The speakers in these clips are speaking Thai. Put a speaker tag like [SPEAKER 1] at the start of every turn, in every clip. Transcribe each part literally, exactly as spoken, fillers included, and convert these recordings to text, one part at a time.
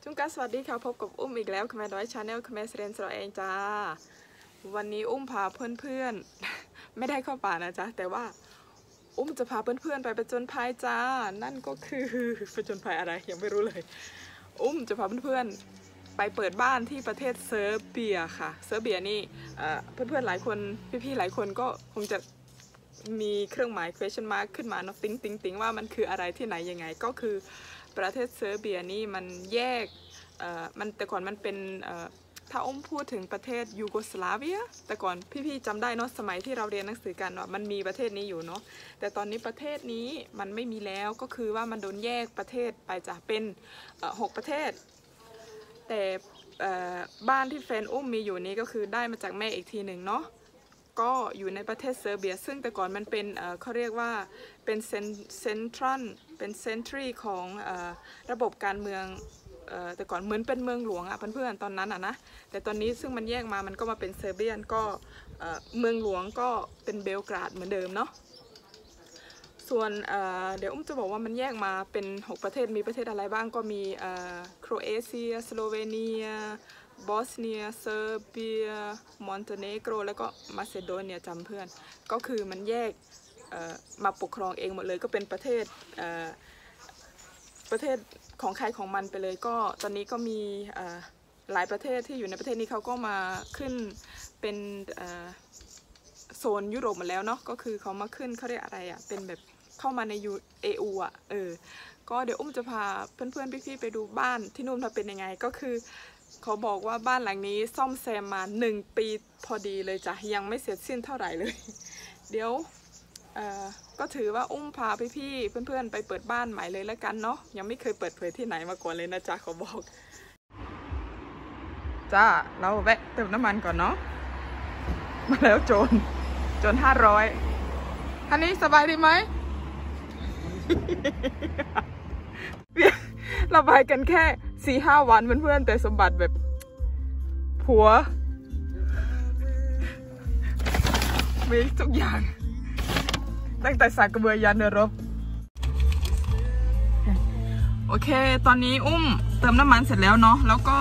[SPEAKER 1] จุงกัสสวัสดีค่ะพบกับอุ้มอีกแล้วคแมน้อยชาแนลคแมเซเรนสระเองจ้าวันนี้อุ้มพาเพื่อนๆไม่ได้เข้าป่านะจ๊ะแต่ว่าอุ้มจะพาเพื่อนๆไปประจนภัยจ้านั่นก็คือประจนภัยอะไรยังไม่รู้เลยอุ้มจะพาเพื่อนๆไปเปิดบ้านที่ประเทศเซอร์เบียค่ะเซอร์เบียนี่เพื่อนๆหลายคนพี่ๆหลายคนก็คงจะมีเครื่องหมาย question mark ขึ้นมาเนาะติ๊งติ๊งติ๊งว่ามันคืออะไรที่ไหนยังไงก็คือประเทศเซอร์เบียนี่มันแยกมันแต่ก่อนมันเป็นถ้าอุ้มพูดถึงประเทศยูโกสลาเวียแต่ก่อนพี่ๆจำได้เนาะสมัยที่เราเรียนหนังสือกันว่ามันมีประเทศนี้อยู่เนาะแต่ตอนนี้ประเทศนี้มันไม่มีแล้วก็คือว่ามันโดนแยกประเทศไปจากเป็นหกประเทศแต่บ้านที่แฟนอุ้มมีอยู่นี้ก็คือได้มาจากแม่อีกทีหนึ่งเนาะก็อยู่ในประเทศเซอร์เบียซึ่งแต่ก่อนมันเป็นเขาเรียกว่าเป็นเซนทรัลเป็นเซนทรีของระบบการเมืองแต่ก่อนเหมือนเป็นเมืองหลวงอ่ะเพื่อนๆตอนนั้นอ่ะนะแต่ตอนนี้ซึ่งมันแยกมามันก็มาเป็นเซอร์เบียนก็เมืองหลวงก็เป็นเบลกราดเหมือนเดิมเนาะส่วนเดี๋ยวอุ้มจะบอกว่ามันแยกมาเป็นหกประเทศมีประเทศอะไรบ้างก็มีโครเอเชียสโลเวเนียบอสเนียเซอร์เบียมอนเตเนโกรแล้วก็มาซิโดเนียจำเพื่อนก็คือมันแยกมาปกครองเองหมดเลยก็เป็นประเทศประเทศของใครของมันไปเลยก็ตอนนี้ก็มีหลายประเทศที่อยู่ในประเทศนี้เขาก็มาขึ้นเป็นโซนยุโรปหมดแล้วเนาะก็คือเขามาขึ้นเขาเรียกอะไรอ่ะเป็นแบบเข้ามาในยูเออูอ่ะเออก็เดี๋ยวอุ้มจะพาเพื่อนๆพี่ๆไปดูบ้านที่นู่นเป็นยังไงก็คือเขาบอกว่าบ้านหลังนี้ซ่อมแซมมาหนึ่งปีพอดีเลยจ้ะยังไม่เสร็จสิ้นเท่าไหร่เลยเดี๋ยวก็ถือว่าอุ้มพาพี่ๆเพื่อนๆไปเปิดบ้านใหม่เลยแล้วกันเนาะยังไม่เคยเปิดเผยที่ไหนมาก่อนเลยนะจ๊ะเขาบอกจ้าเราแวะเติมน้ำมันก่อนเนาะมาแล้วโจรโจรห้าร้อยอันนี้สบายดีไหม เราไปกันแค่สี่ห้าวันเพื่อนๆแต่สมบัติแบบผัวมีทุกอย่างตั้งแต่สากกระเบือยันเรือรบโอเคตอนนี้อุ้มเติมน้ำมันเสร็จแล้วเนาะแล้วก็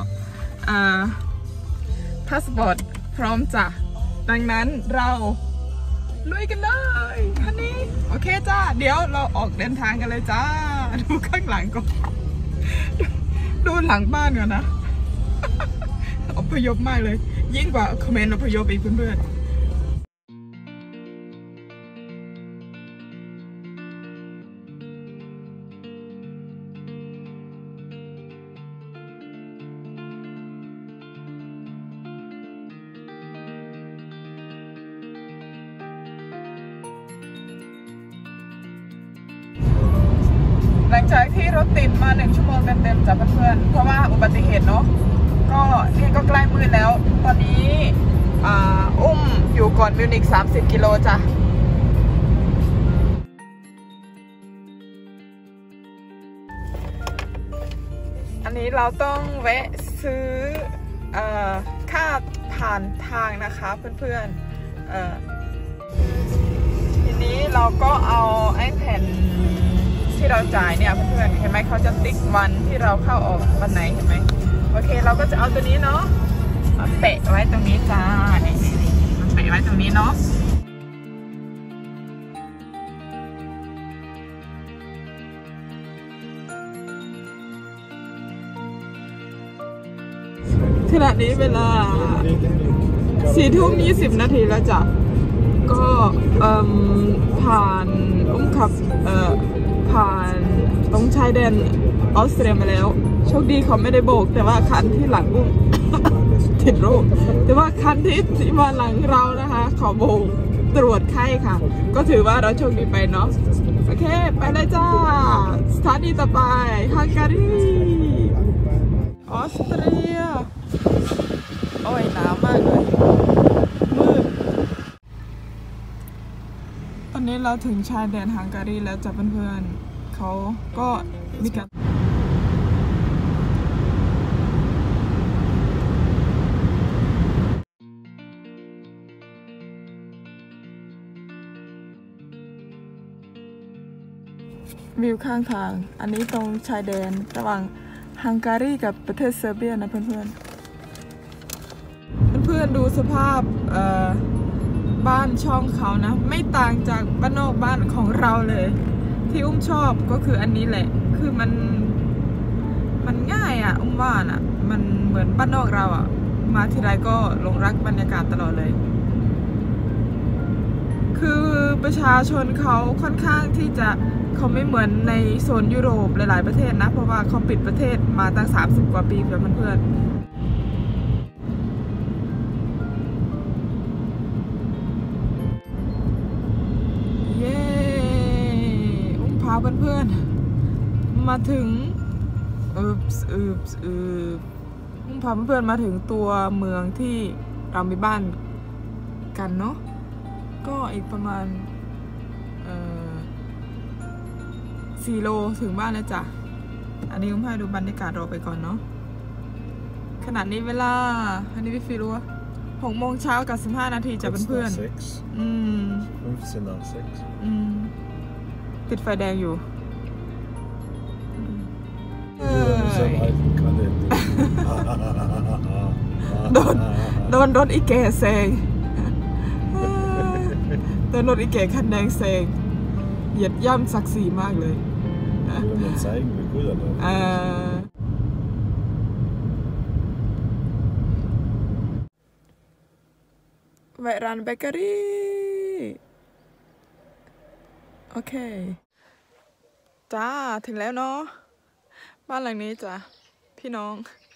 [SPEAKER 1] พาสปอร์ตพร้อมจ้ะดังนั้นเราลุยกันเลยคันนี้โอเคจ้าเดี๋ยวเราออกเดินทางกันเลยจ้าดูข้างหลังก่อนดูหลังบ้านก่อนนะอพยพมากเลยยิ่งกว่าคอมเมนต์อพยพอีกเพื่อนๆหลังจากที่รถติดมาหนึ่งชั่วโมงเต็มๆจากเพื่อนๆเพราะว่าอุบัติเหตุเนาะก็นี่ก็ใกล้มืดแล้วตอนนี้อุ้มอยู่ก่อนมิวนิกสามสิบกิโลจ้ะอันนี้เราต้องแวะซื้อค่าผ่านทางนะคะเพื่อนๆทีนี้เราก็เอาไอ้แผ่นที่เราจ่ายเนี่ยเพื่อนๆเห็นไหมเขาจะติ๊กวันที่เราเข้าออกวันไหนเห็นไหมโอเคเราก็จะเอาตัวนี้เนาะแปะไว้ตรงนี้จ้านี่ๆแปะไว้ตรงนี้เนาะขณะนี้เวลาสี่ทุ่มยี่สิบนาทีแล้วจ้ะก็ผ่านอุ้มขับผ่านตรงชายแดนออสเตรียมาแล้วโชคดีเขาไม่ได้โบกแต่ว่าคันที่หลังอุ้ม ติดโรคแต่ว่าคันที่ที่มาหลังเรานะคะเขาโบกตรวจไข้ค่ะก็ถือว่าเราโชคดีไปเนาะโอเคไปเลยจ้าสถานีต่อไปฮังการีออสเตรียโอ้ยหนาวมากเลยมืดตอนนี้เราถึงชายแดนฮังการีแล้วจ้ะเพื่อนๆเขาก็มีการวิวข้างทางอันนี้ตรงชายแดนระหว่างฮังการีกับประเทศเซอร์เบียนะเพื่อนๆเพื่อนๆดูสภาพบ้านช่องเขานะไม่ต่างจากบ้านนอกบ้านของเราเลยที่อุ้มชอบก็คืออันนี้แหละคือมันมันง่ายอ่ะอุ้มว่าน่ะมันเหมือนบ้านนอกเราอ่ะมาทีไรก็หลงรักบรรยากาศตลอดเลยคือประชาชนเขาค่อนข้างที่จะเขาไม่เหมือนในโซนยุโรปหลายๆประเทศนะเพราะว่าเขาปิดประเทศมาตั้งสามสิบกว่าปีแล้วเพื่อนๆเย้อุ้มพาเพื่อนๆมาถึงอืบอืบอืบอุ้มพาเพื่อนๆมาถึงตัวเมืองที่เรามีบ้านกันเนาะก็อีกประมาณสี่โลถึงบ้านแล้วจ้ะอันนี้อุ้มให้ดูบรรยากาศรอไปก่อนเนาะขนาดนี้เวลาอันนี้พี่ฟิรู้ว่าหกโมงเช้ากับสิบห้านาทีจ้ะเพื่อนๆอืมอืมติดไฟแดงอยู่โดนโดนรถอีแก่แซงโดนรถอีแก่คันแดงแซงเหยียดย่ำศักดิ์ศรีมากเลยแวะร้านเบเกอรี่โอเคจ้าถึงแล้วเนาะบ้านหลังนี้จ้ะพี่น้อง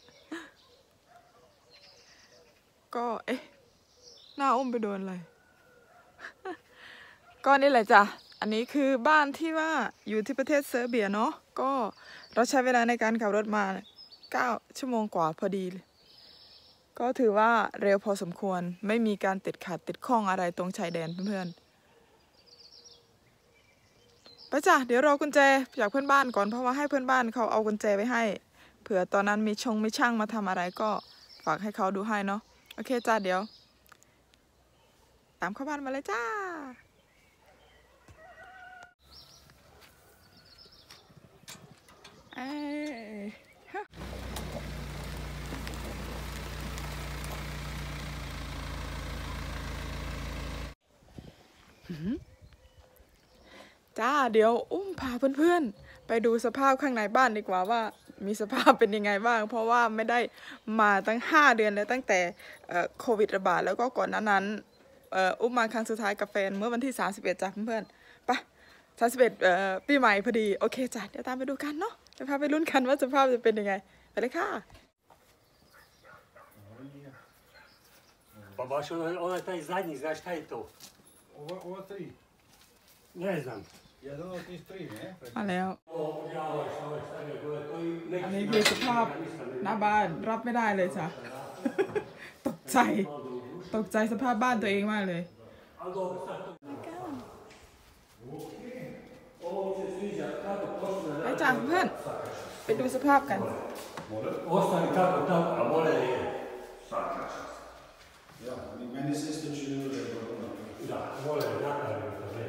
[SPEAKER 1] ก็เอ๊ะหน้าอุ้มไปโดนอะไรก็นี่แหละจ้ะอันนี้คือบ้านที่ว่าอยู่ที่ประเทศเซอร์เบียเนาะก็เราใช้เวลาในการขับรถมาเก้าชั่วโมงกว่าพอดีก็ถือว่าเร็วพอสมควรไม่มีการติดขัดติดข้องอะไรตรงชายแดนเพื่อนๆไปจ้ะเดี๋ยวรอกุญแจจากเพื่อนบ้านก่อนเพราะว่าให้เพื่อนบ้านเขาเอากุญแจไว้ให้เผื่อตอนนั้นมีชงมีช่างมาทำอะไรก็ฝากให้เขาดูให้เนาะโอเคจ้ะเดี๋ยวตามเข้าบ้านมาเลยจ้าเอ้จ้าเดี๋ยวอุ้มพาเพื่อนๆไปดูสภาพข้างในบ้านดีกว่าว่ามีสภาพเป็นยังไงบ้างเพราะว่าไม่ได้มาตั้งห้าเดือนแล้วตั้งแต่โควิดระบาดแล้วก็ก่อนนั้นอุ้มมาครั้งสุดท้ายกับแฟนเมื่อวันที่สามสิบเอ็ดจ้ะเพื่อนๆไปสามสิบเอ็ดปีใหม่พอดีโอเคจ้ะเดี๋ยวตามไปดูกันเนาะจะพาไปลุ้นกันว่าสภาพจะเป็นยังไงไปเลยค่ะ
[SPEAKER 2] Baba, što onaj taj zadnji, znaš šta je to?
[SPEAKER 3] Ova, ova tri.
[SPEAKER 2] Ne znam.
[SPEAKER 3] Jedan od tih tri, ne?
[SPEAKER 1] มาแล้วอันนี้คือสภาพหน้าบ้านรับไม่ได้เลยจ้ะตกใจตกใจสภาพบ้านตัวเองมากเลยไปจ้ะเพื่อนไปดูสภาพกัน
[SPEAKER 2] Ostane tako tako, a mora je.
[SPEAKER 3] Ja, meni se isto čini da je dobro.
[SPEAKER 2] Da, mora je napraviti to ne.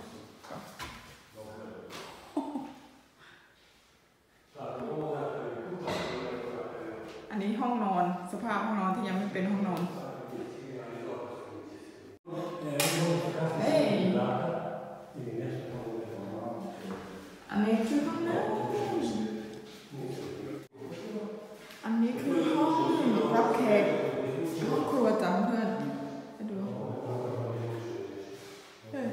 [SPEAKER 1] อันนี้ห้องนอนสภาพห้องนอนที่ยังไม่เป็นห้องนอนเฮ้ยอันนี้คือห้องนอนอันนี้คือห้องรับแขกห้องครัวจ้ะเพื่อนไปดูเฮ้ย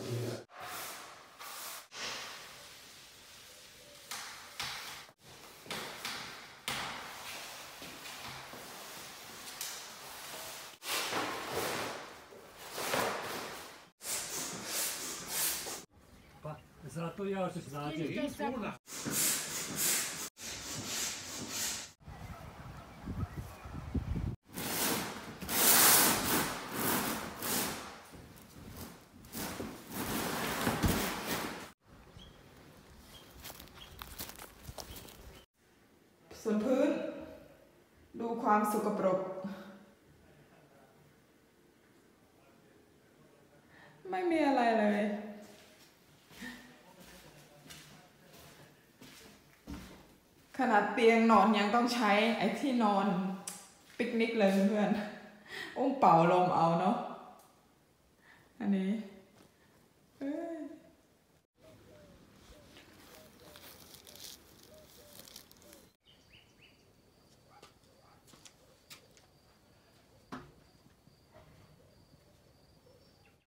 [SPEAKER 2] Zato ja se snađem.
[SPEAKER 1] ส่วนพื้นดูความสกปรกไม่มีอะไรเลยขนาดเตียงนอนยังต้องใช้ไอ้ที่นอนปิกนิกเลยเพื่อนอุ้มเป่าลมเอาเนาะอันนี้เออ